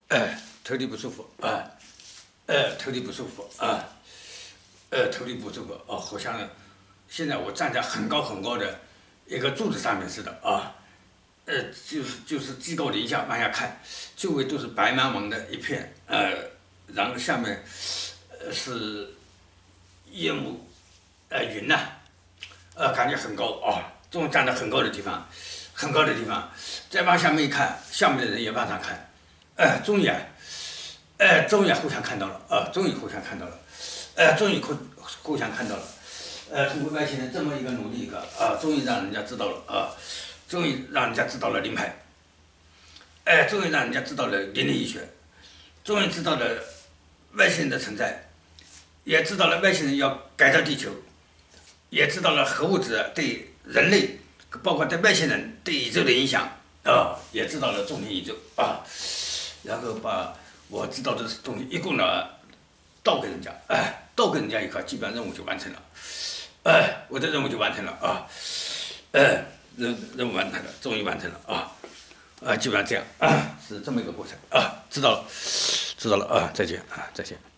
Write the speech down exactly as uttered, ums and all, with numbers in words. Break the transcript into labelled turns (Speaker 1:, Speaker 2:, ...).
Speaker 1: 哎，头顶不舒服啊，呃，头顶不舒服啊，呃，头顶不舒服哦，好像现在我站在很高很高的一个柱子上面似的啊，呃，就是就是居高临下往下看，周围都是白茫茫的一片，呃，然后下面呃是烟雾，呃云呐、呃，感觉很高啊，终于站在很高的地方，很高的地方，再往下面一看，下面的人也往上看，哎，终于啊，哎，终于互相看到了啊，终于互相看到了，哎，终于互互相看到了，呃，通过外星人这么一个努力一个啊，终于让人家知道了啊，终于让人家知道了灵牌，哎，终于让人家知道了灵力医学，终于知道了外星人的存在，也知道了外星人要改造地球，也知道了核物质对人类，包括对外星人对宇宙的影响啊，也知道了纵听宇宙啊，然后把我知道的东西一共呢倒给人家，哎，倒给人家一块，基本上任务就完成了，哎，我的任务就完成了啊，哎，任任务完成了，终于完成了啊，啊，基本上这样啊，是这么一个过程啊，知道了，知道了啊，再见啊，再见。